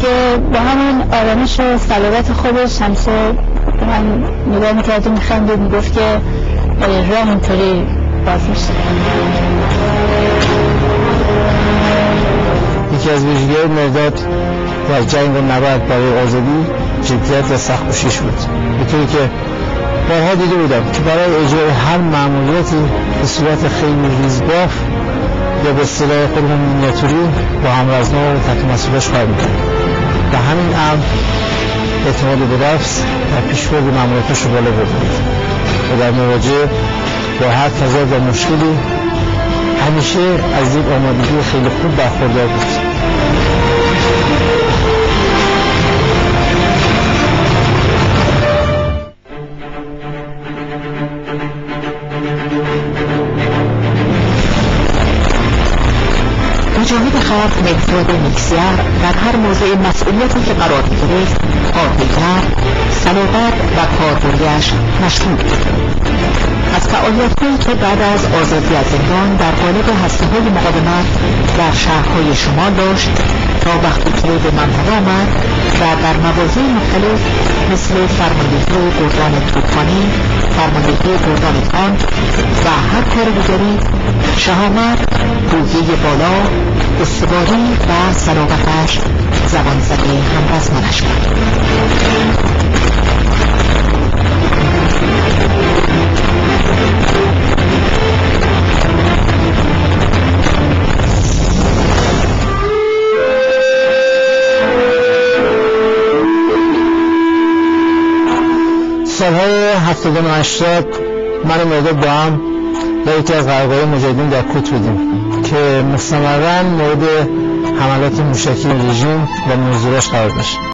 که با همون آرامش و صلابت خودش همسه من نگاه میکرد و میخندید، میگفت که راه اینطوری باز میشه. یکی از ویژگی‌های مرداد در جنگ و نبرد برای آزادی جدیت و سخت‌کوشیش بود، به طوری که بارها دیده بودم که برای اجرای هر مأموریتی به صورت خیلی ریزباف یا به اصطلاح خودمون مینیاتوری با هم‌وزنا و تحت مسئولیتش کار می‌کرد و همین امر اعتماد به نفس و پیشبرد مأموریتش رو بالا برد و در مواجهه با هر تضاد و مشکلی همیشه از یک آمادگی خیلی خوب برخوردار بود. مجاهد خلق مهداد میکسیر در هر موضع مسئولیتی که قرار می‌گرفت قاطع‌تر، صلابت و کاربردی‌اش مشهود بود. از فعالیت‌هایی که بعد از آزادی از زندان در قالب هسته‌های مقاومت در شهرهای شمال داشت تا وقتی که به منطقه آمد و در مواضع مختلف مثل فرماندهی گردان توپخانه، فرماندهی گردان تانک و هر کار دیگری، شهامت، روحیه بالا، استواری و صلابتش زبان زده همرزمانش کرد. سالهای 70 و 80 من و مرداد با هم در یکی از قرارگاه‌های مجاهدین در کوت بودیم که مستمراً مورد حملات موشکی رژیم و منظوراش قرار داشت.